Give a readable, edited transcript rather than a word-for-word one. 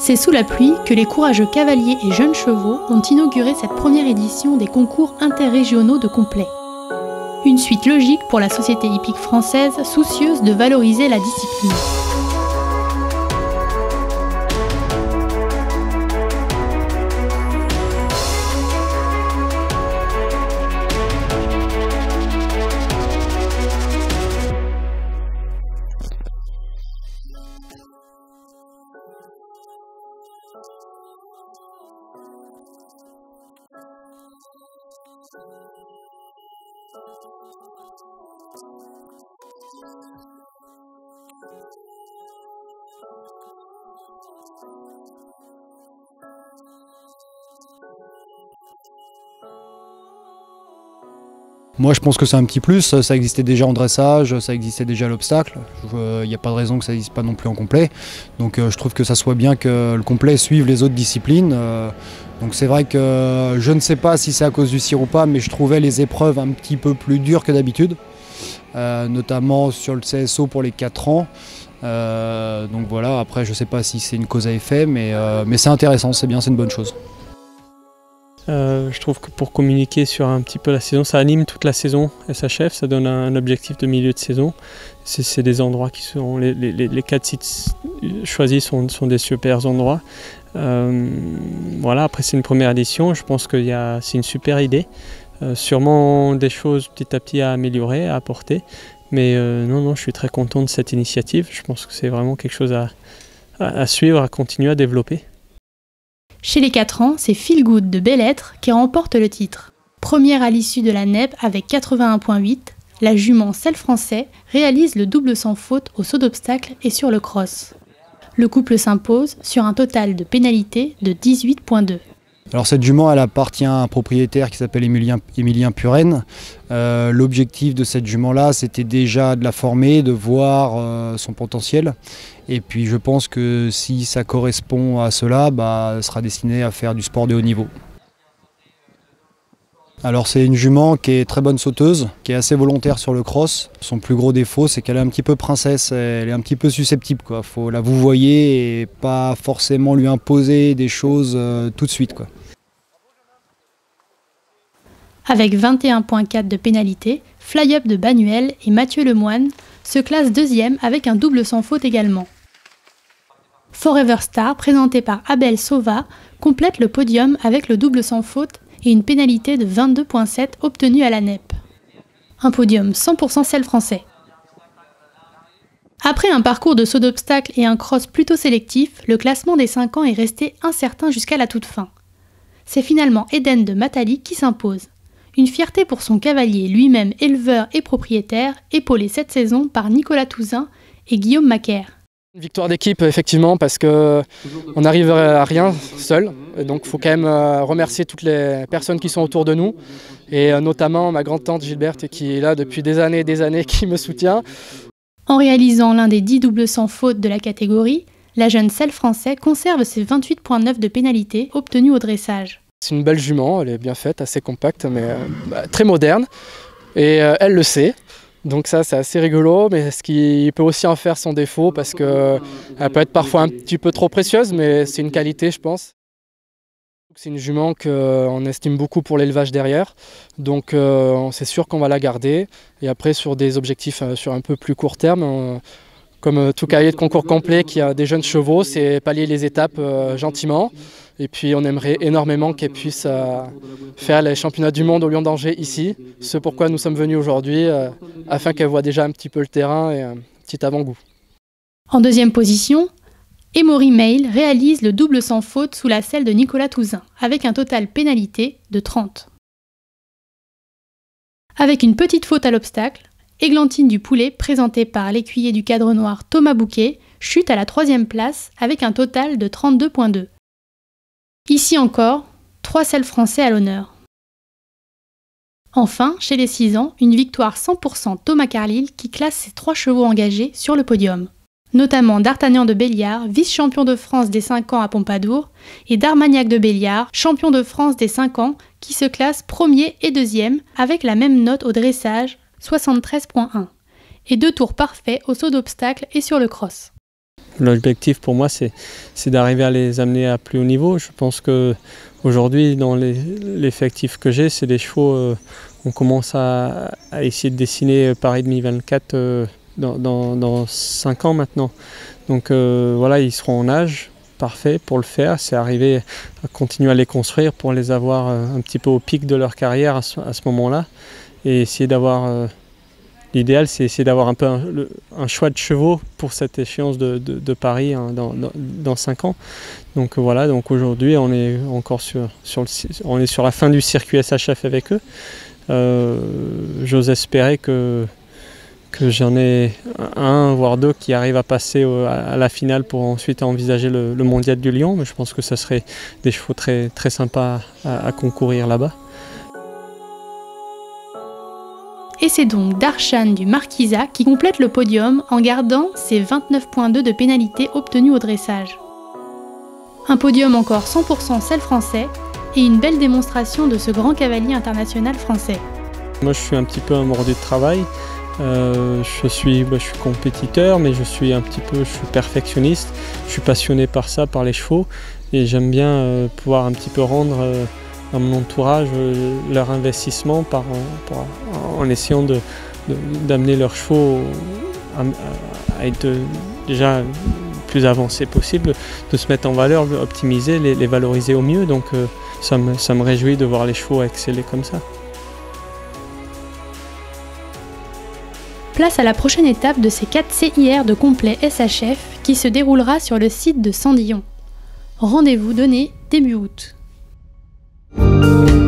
C'est sous la pluie que les courageux cavaliers et jeunes chevaux ont inauguré cette première édition des concours interrégionaux de complet. Une suite logique pour la société hippique française soucieuse de valoriser la discipline. Moi je pense que c'est un petit plus, ça existait déjà en dressage, ça existait déjà à l'obstacle, il n'y a pas de raison que ça n'existe pas non plus en complet. Donc je trouve que ça soit bien que le complet suive les autres disciplines. Donc c'est vrai que je ne sais pas si c'est à cause du CIR ou pas, mais je trouvais les épreuves un petit peu plus dures que d'habitude, notamment sur le CSO pour les 4 ans. Donc voilà, après je ne sais pas si c'est une cause à effet, mais c'est intéressant, c'est bien, c'est une bonne chose. Je trouve que pour communiquer sur un petit peu la saison, ça anime toute la saison, elle s'achève, ça donne un objectif de milieu de saison. C'est des endroits qui sont, les 4 sites choisis sont des super endroits. Voilà, après c'est une première édition, je pense que c'est une super idée. Sûrement des choses petit à petit à améliorer, à apporter. Mais non, je suis très content de cette initiative, je pense que c'est vraiment quelque chose à suivre, à continuer à développer. Chez les 4 ans, c'est Feel Good de Bellettre qui remporte le titre. Première à l'issue de la NEP avec 81,8, la jument Selle Français réalise le double sans faute au saut d'obstacle et sur le cross. Le couple s'impose sur un total de pénalités de 18,2. Alors cette jument, elle appartient à un propriétaire qui s'appelle Émilien Puren. L'objectif de cette jument-là, c'était déjà de la former, de voir son potentiel. Et puis je pense que si ça correspond à cela, elle sera destinée à faire du sport de haut niveau. Alors c'est une jument qui est très bonne sauteuse, qui est assez volontaire sur le cross. Son plus gros défaut, c'est qu'elle est un petit peu princesse, elle est un petit peu susceptible, quoi. Faut la vouvoyer et pas forcément lui imposer des choses tout de suite, quoi. Avec 21,4 de pénalité, Fly Up de Banuel et Mathieu Lemoine se classent deuxième avec un double sans faute également. Forever Star, présenté par Abel Sauva, complète le podium avec le double sans faute et une pénalité de 22,7 obtenue à la NEP. Un podium 100% Selle Français. Après un parcours de saut d'obstacle et un cross plutôt sélectif, le classement des 5 ans est resté incertain jusqu'à la toute fin. C'est finalement Eden de Matali qui s'impose. Une fierté pour son cavalier, lui-même éleveur et propriétaire, épaulé cette saison par Nicolas Touzin et Guillaume Macaire. Une victoire d'équipe effectivement parce qu'on n'arrive à rien seul, donc il faut quand même remercier toutes les personnes qui sont autour de nous et notamment ma grande-tante Gilberte qui est là depuis des années et des années, qui me soutient. En réalisant l'un des 10 doubles sans faute de la catégorie, la jeune Selle Français conserve ses 28,9 de pénalité obtenues au dressage. C'est une belle jument, elle est bien faite, assez compacte mais très moderne et elle le sait. Donc ça c'est assez rigolo, mais ce qui peut aussi en faire son défaut parce qu'elle peut être parfois un petit peu trop précieuse, mais c'est une qualité je pense. C'est une jument qu'on estime beaucoup pour l'élevage derrière, donc c'est sûr qu'on va la garder. Et après sur des objectifs sur un peu plus court terme, comme tout cavalier de concours complet qui a des jeunes chevaux, c'est pallier les étapes gentiment. Et puis on aimerait énormément qu'elle puisse faire les championnats du monde au Lion d'Angers ici. C'est pourquoi nous sommes venus aujourd'hui, afin qu'elle voit déjà un petit peu le terrain et un petit avant-goût. En deuxième position, Emory Mail réalise le double sans faute sous la selle de Nicolas Touzin, avec un total pénalité de 30. Avec une petite faute à l'obstacle, Églantine du Poulet, présentée par l'écuyer du cadre noir Thomas Bouquet, chute à la 3e place avec un total de 32,2. Ici encore, 3 Selle Français à l'honneur. Enfin, chez les 6 ans, une victoire 100% Thomas Carlyle qui classe ses 3 chevaux engagés sur le podium. Notamment D'Artagnan de Béliard, vice-champion de France des 5 ans à Pompadour, et d'Armagnac de Béliard, champion de France des 5 ans, qui se classe 1er et 2e avec la même note au dressage, 73,1, et 2 tours parfaits au saut d'obstacle et sur le cross. L'objectif pour moi, c'est d'arriver à les amener à plus haut niveau. Je pense qu'aujourd'hui, dans l'effectif que j'ai, c'est des chevaux, on commence à essayer de dessiner Paris 2024 dans 5 ans maintenant. Donc voilà, ils seront en âge parfait pour le faire. C'est arriver à continuer à les construire pour les avoir un petit peu au pic de leur carrière à ce moment-là. Et essayer d'avoir... L'idéal, c'est essayer d'avoir un peu un choix de chevaux pour cette échéance de Paris hein, dans 5 ans. Donc voilà, donc aujourd'hui, on est encore on est sur la fin du circuit SHF avec eux. J'ose espérer que j'en ai un, voire 2 qui arrivent à passer à la finale pour ensuite envisager le mondial du Lion. Mais je pense que ça serait des chevaux très, très sympas à concourir là-bas. Et c'est donc Darshan du Marquisat qui complète le podium en gardant ses 29,2 de pénalité obtenus au dressage. Un podium encore 100% selle français et une belle démonstration de ce grand cavalier international français. Moi je suis un petit peu un mordu de travail. Je suis compétiteur, mais je suis perfectionniste. Je suis passionné par ça, par les chevaux, et j'aime bien pouvoir un petit peu rendre à mon entourage leur investissement en essayant d'amener leurs chevaux à être déjà le plus avancés possible, de se mettre en valeur, optimiser, les valoriser au mieux. Donc ça me réjouit de voir les chevaux exceller comme ça. Place à la prochaine étape de ces 4 CIR de complet SHF qui se déroulera sur le site de Sandillon. Rendez-vous donné début août.